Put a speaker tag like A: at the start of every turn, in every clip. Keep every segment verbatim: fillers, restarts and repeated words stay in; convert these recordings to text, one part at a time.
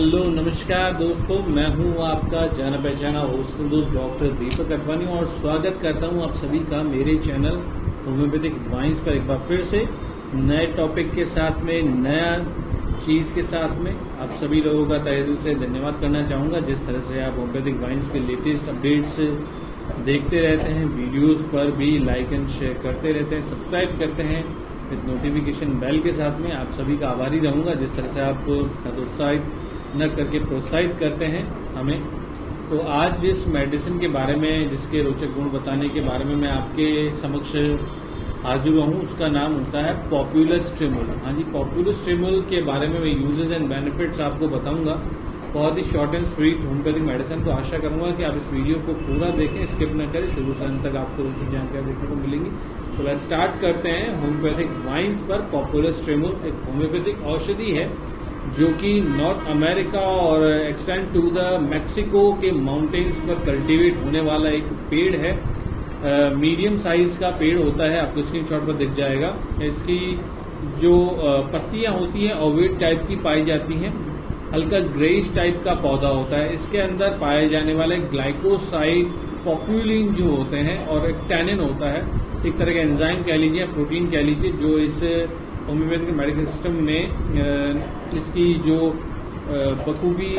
A: Hello नमस्कार दोस्तों, मैं हूं आपका जाना पहचाना होस्ट दोस्त डॉक्टर दीपक अडवाणी और स्वागत करता हूं आप सभी का मेरे चैनल होम्योपैथिक वाइन्स पर एक बार फिर से नए टॉपिक के साथ में, नया चीज के साथ में। आप सभी लोगों का तहे दिल से धन्यवाद करना चाहूंगा जिस तरह से आप होम्योपैथिक वाइन्स के लेटेस्ट अपडेट्स देखते रहते हैं, वीडियोस पर भी लाइक एंड शेयर करते रहते हैं, सब्सक्राइब करते हैं विद नोटिफिकेशन बेल के साथ में। आप सभी का आभारी रहूंगा जिस तरह से आप हतोत्साहित न करके प्रोत्साहित करते हैं हमें। तो आज जिस मेडिसिन के बारे में, जिसके रोचक गुण बताने के बारे में मैं आपके समक्ष हाजिर हुआ हूँ, उसका नाम होता है पॉपुलस ट्रिमुल। हाँ जी, पॉपुलस ट्रिमुल के बारे में मैं यूजेस एंड बेनिफिट्स आपको बताऊंगा, बहुत ही short and sweet homeopathic medicine. तो आशा करूंगा कि आप इस वीडियो को पूरा देखें, स्किप न करें, शुरू से अंत तक आपको रोचक जानकारी देखने को मिलेंगी। तो लेट्स स्टार्ट करते हैं होम्योपैथिक वाइन्स पर। पॉपुलस ट्रिमुल एक होम्योपैथिक औषधि है जो कि नॉर्थ अमेरिका और एक्सटेंड टू द मैक्सिको के माउंटेन्स पर कल्टीवेट होने वाला एक पेड़ है। मीडियम uh, साइज का पेड़ होता है, आपको स्क्रीनशॉट पर दिख जाएगा। इसकी जो uh, पत्तियां होती हैं ओवेट टाइप की पाई जाती हैं, हल्का ग्रेइश टाइप का पौधा होता है। इसके अंदर पाए जाने वाले ग्लाइकोसाइड पॉपुलिन जो होते हैं और एक टैनिन होता है, एक तरह का एंजाइम कह लीजिए, प्रोटीन कह लीजिए, जो इस होम्योपैथिक मेडिकल सिस्टम में इसकी जो बखूबी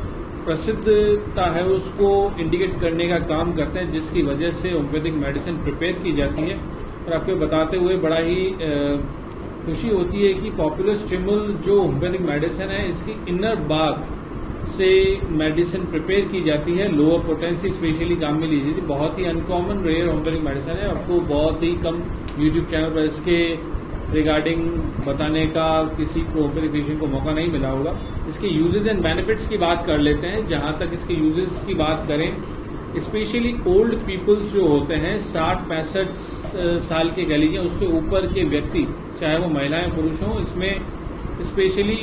A: प्रसिद्धता है उसको इंडिकेट करने का काम करते हैं, जिसकी वजह से होम्योपैथिक मेडिसिन प्रिपेयर की जाती है। और आपको बताते हुए बड़ा ही खुशी होती है कि पॉपुलस ट्रिमुल जो होम्योपैथिक मेडिसिन है, इसकी इनर बाग से मेडिसिन प्रिपेयर की जाती है। लोअर पोटेंसी स्पेशली काम में ली जाती है। बहुत ही अनकॉमन रेयर होम्योपैथिक मेडिसिन है, आपको बहुत ही कम यूट्यूब चैनल पर इसके रिगार्डिंग बताने का किसी को होम्योपैथिक पेशेंट को मौका नहीं मिला होगा। इसके यूजेस एंड बेनिफिट्स की बात कर लेते हैं। जहां तक इसके यूजेस की बात करें, स्पेशली ओल्ड पीपल्स जो होते हैं, साठ पैंसठ साल के कह लीजिए, उससे ऊपर के व्यक्ति, चाहे वो महिलाएं पुरुष हों, इसमें स्पेशली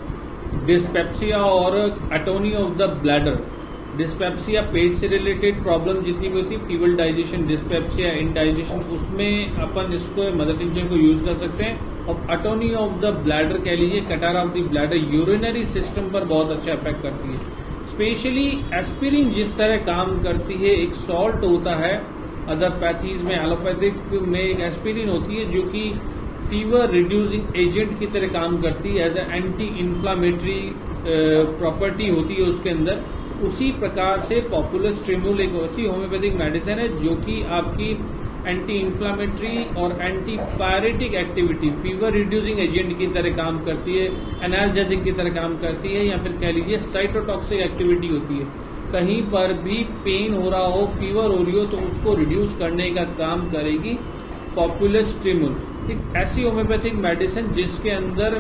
A: डिस्पेप्सिया और atony of the bladder, dyspepsia पेट से रिलेटेड प्रॉब्लम जितनी भी होती है, फीबल डाइजेशन, डिस्पेप्सिया, इनडाइजेशन, उसमें अपन इसको मदर टिंचर को यूज कर सकते हैं। और एटोनी ऑफ द ब्लैडर कह लीजिए, catarrh of the bladder, urinary system पर बहुत अच्छा इफेक्ट करती है। स्पेशली एस्पिरिन जिस तरह काम करती है, एक सॉल्ट होता है, अदर पैथीज में, एलोपैथिक में एक एस्पिरिन होती है जो कि फीवर रिड्यूसिंग एजेंट की तरह काम करती है, as a anti inflammatory property होती है उसके अंदर। उसी प्रकार से पॉपुलस ट्रिमुल एक ऐसी होम्योपैथिक मेडिसिन है जो कि आपकी एंटी इन्फ्लामेटरी और anti pyretic activity, fever reducing agent की तरह काम करती है, एनाल्जेसिक की तरह काम करती है, या फिर कह लीजिए साइटोटॉक्सिक एक्टिविटी होती है। कहीं पर भी पेन हो रहा हो, फीवर हो रही हो, तो उसको रिड्यूस करने का काम करेगी पॉपुलस ट्रिमुल। एक ऐसी होम्योपैथिक मेडिसिन जिसके अंदर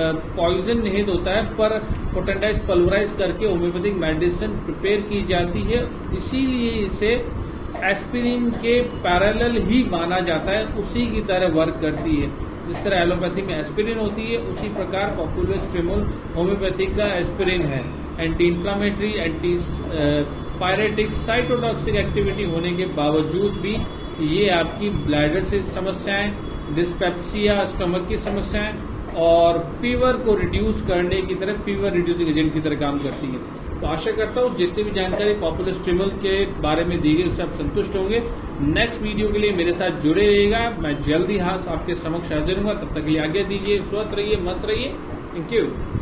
A: पॉइजन निहित होता है, पर पोटेंटाइज पल्वराइज करके होम्योपैथिक मेडिसिन प्रिपेयर की जाती है। इसीलिए इसे एस्पिरिन के पैरेलल ही माना जाता है, उसी की तरह वर्क करती है। जिस तरह एलोपैथी में एस्पिरिन होती है, उसी प्रकार पॉपुलस ट्रिमुल होम्योपैथिक का एस्पिरिन है। Anti inflammatory, anti pyretic, cytotoxic activity होने के बावजूद भी ये आपकी ब्लैडर से समस्याएं, डिस्पेप्सिया, स्टमक की समस्याएं और फीवर को रिड्यूस करने की तरह, फीवर रिड्यूसिंग एजेंट की तरह काम करती है। तो आशा करता हूँ जितनी भी जानकारी पॉपुलस ट्रिमुल के बारे में दी गई उससे आप संतुष्ट होंगे। नेक्स्ट वीडियो के लिए मेरे साथ जुड़े रहिएगा, मैं जल्दी हाथ आपके समक्ष हाजिर हूँ। तब तक के लिए आज्ञा दीजिए, स्वस्थ रहिए, मस्त रहिए। Thank you.